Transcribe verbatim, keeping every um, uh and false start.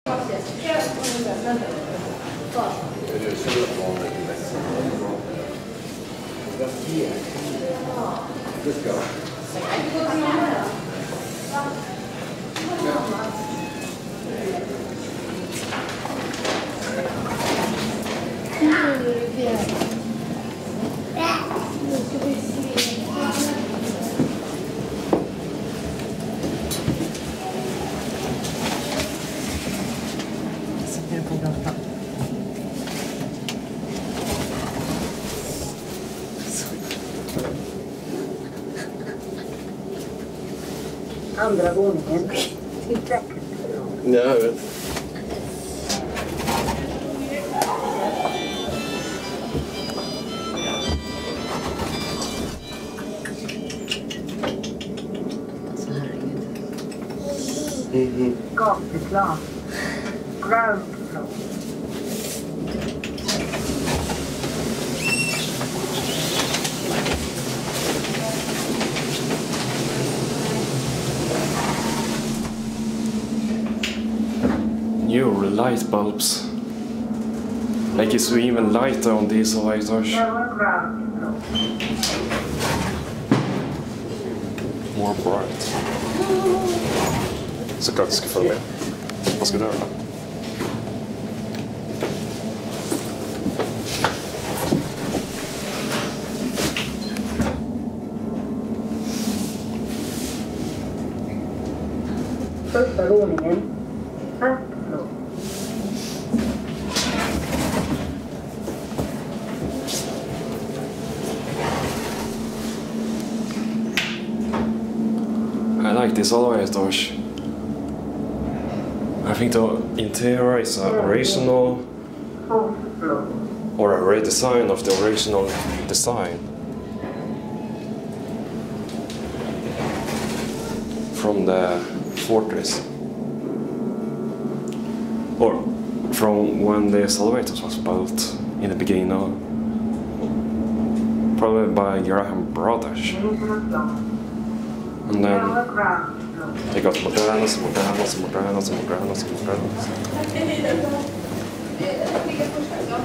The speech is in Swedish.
Let's go. Andra våningen. Titta. Ja, jag vet. Mm-hmm. Gatuplan. Ground floor. New light bulbs. Like it's even lighter on these elevators. More bright. Såklart du ska följa med. Vad ska du göra? Första våningen. I like these elevators. I think the interior is a original or a redesign of the original design from the forties, or from when this elevator was built in the beginning, probably by Graham Brothers. And then they got modernas, modernas, modernas, modernas, modernas.